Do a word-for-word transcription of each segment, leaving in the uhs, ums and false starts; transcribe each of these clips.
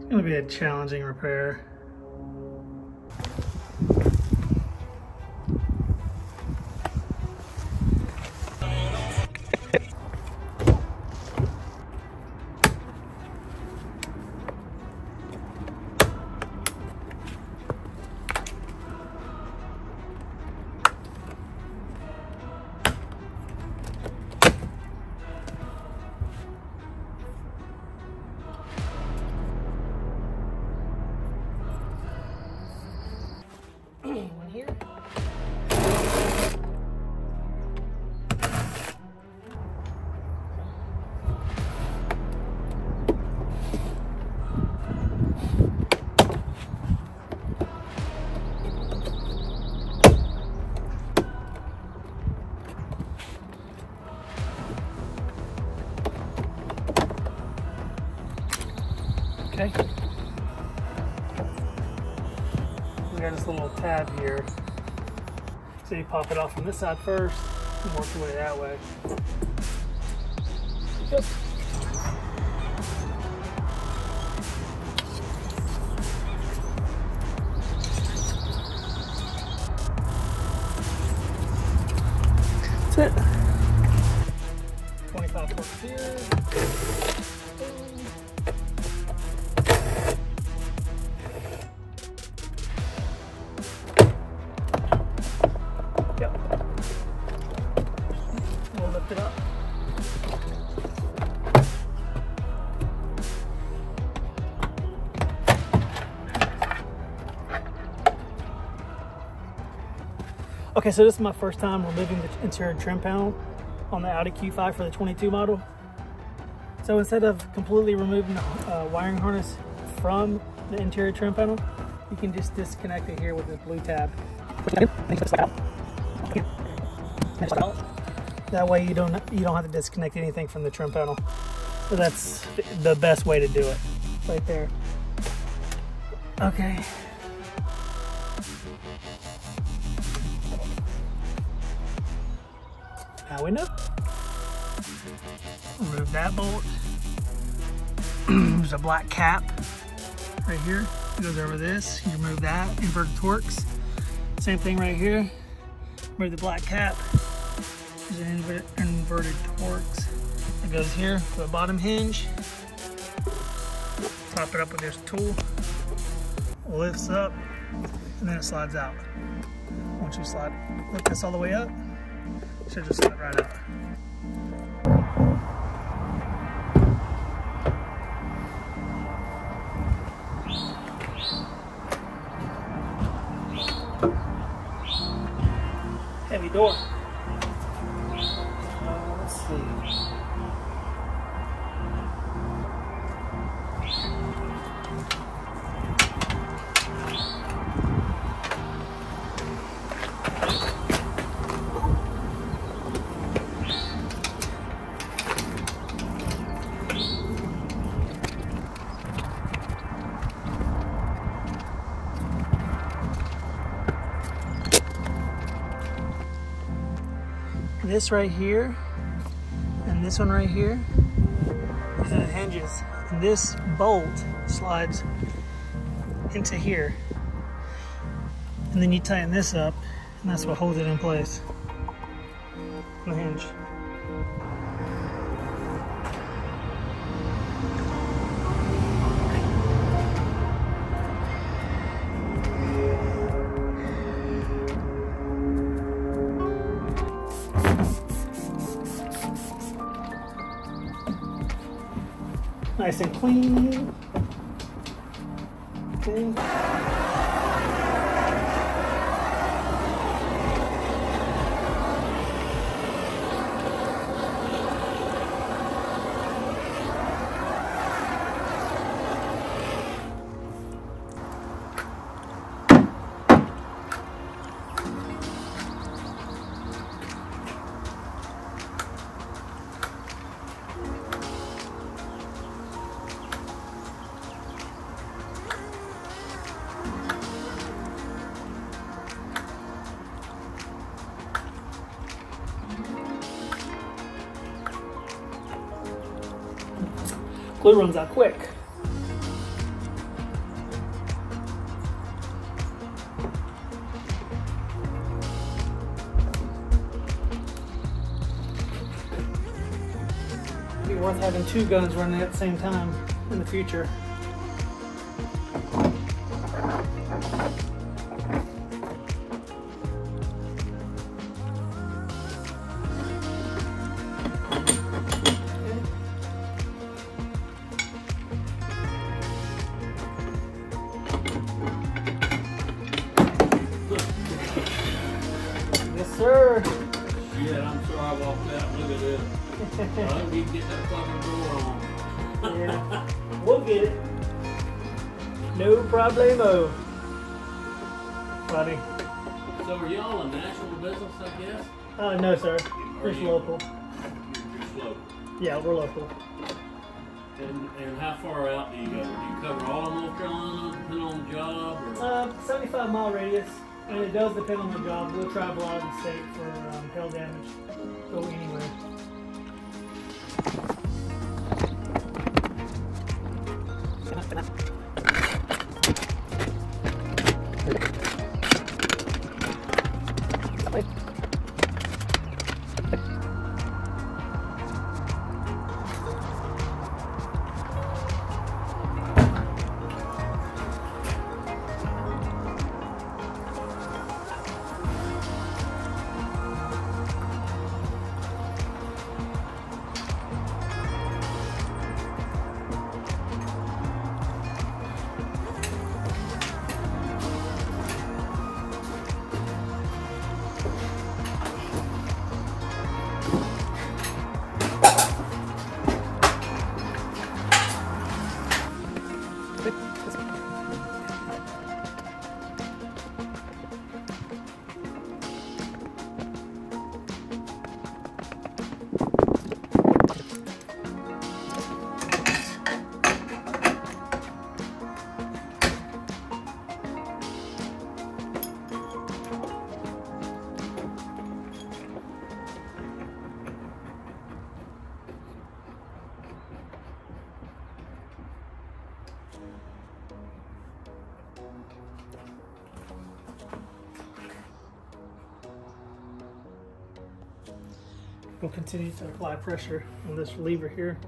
gonna be a challenging repair. One here. Okay. We got this little tab here. So you pop it off from this side first and work your way that way. Yep. That's it. twenty-five torques here. It up. Okay, so this is my first time removing the interior trim panel on the Audi Q five for the twenty-two model. So instead of completely removing the uh, wiring harness from the interior trim panel, you can just disconnect it here with this blue tab. That way you don't you don't have to disconnect anything from the trim panel. So that's the best way to do it, right there. Okay. Now we know. Remove that bolt. There's a black cap right here. It goes over this. You remove that. Inverted Torques. Same thing right here. Remove the black cap. There's an inver inverted Torques. It goes here to the bottom hinge. Top it up with this tool. Lifts up, and then it slides out. Once you slide, lift this all the way up, it should just slide right out. Heavy door. Let's see. This right here and this one right here, these are the hinges, and this bolt slides into here, and then you tighten this up, and that's what holds it in place on the hinge. Nice and clean. Okay. Glue runs out quick. be worth having two guns running at the same time in the future. Sir. Yeah, I'm sure I walked out. Look at this. I hope we can get that fucking door on. Yeah, we'll get it. No problemo. Funny. So are y'all a national business, I guess? Uh, no, sir. Are Just you- local. You're just local. Yeah, we're local. And and how far out do you go? Do you cover all of North Carolina, depending on the job? Or? Uh, seventy-five mile radius. And it does depend on the job. We'll travel out of the state for um, hail damage. Go anywhere. We'll continue to apply pressure on this lever here.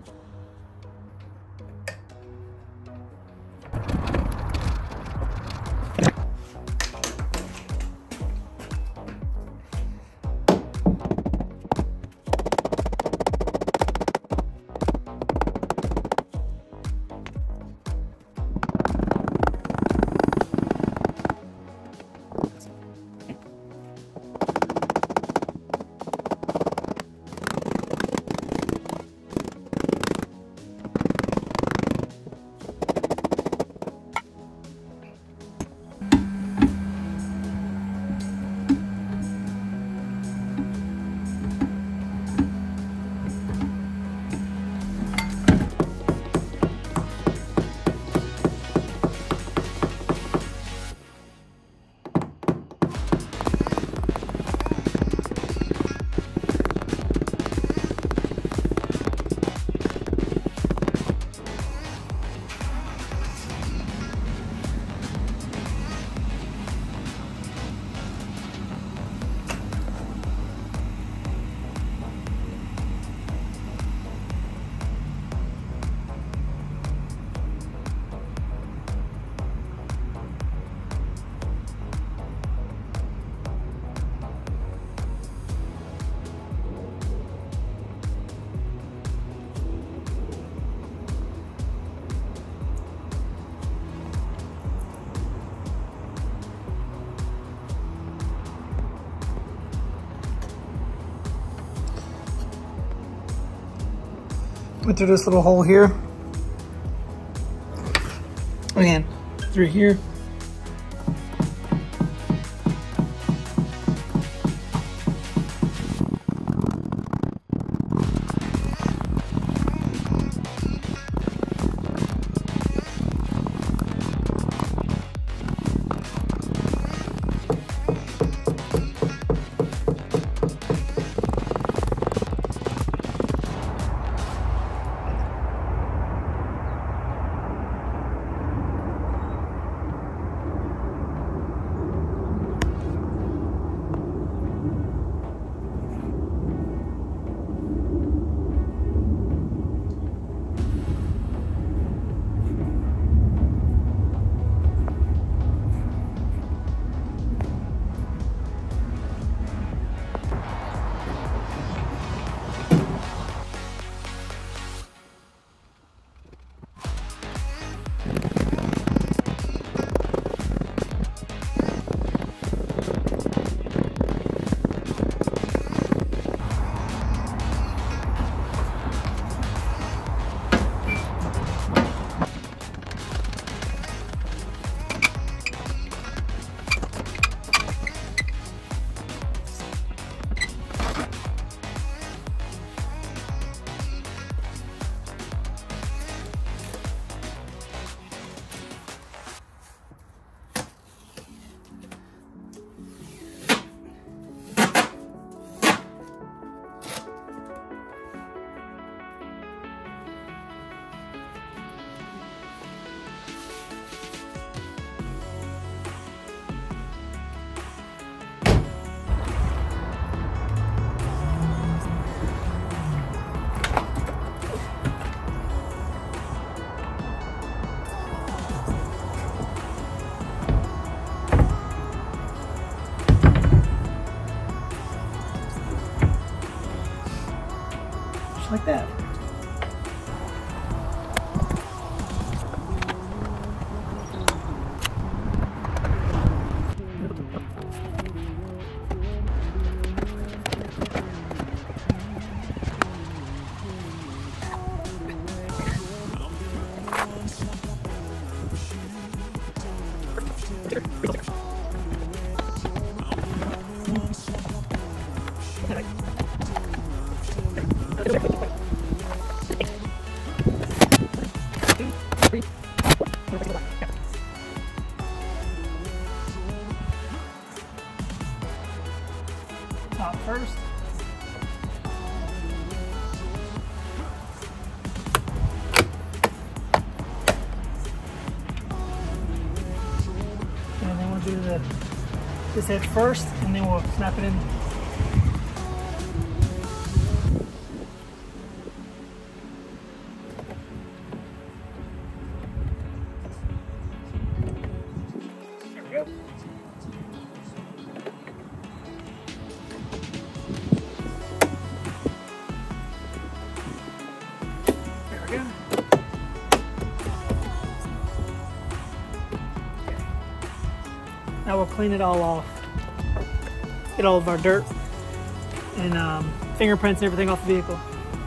Went through this little hole here. Again, through here. Like that. Top first. And then we'll do the this head first, and then we'll snap it in. There we go. There we go. Now we'll clean it all off. Get all of our dirt and um, fingerprints and everything off the vehicle.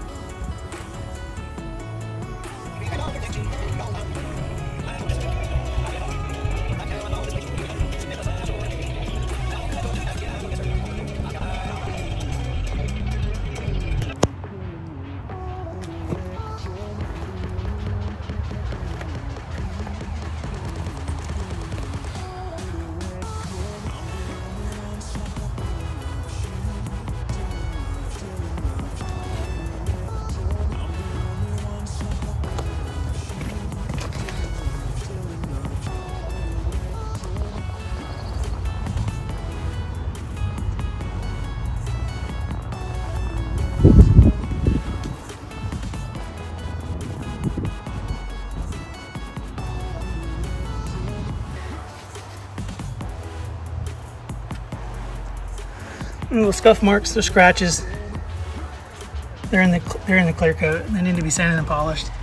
Little scuff marks, they're scratches. They're in the they're in the clear coat. They need to be sanded and polished.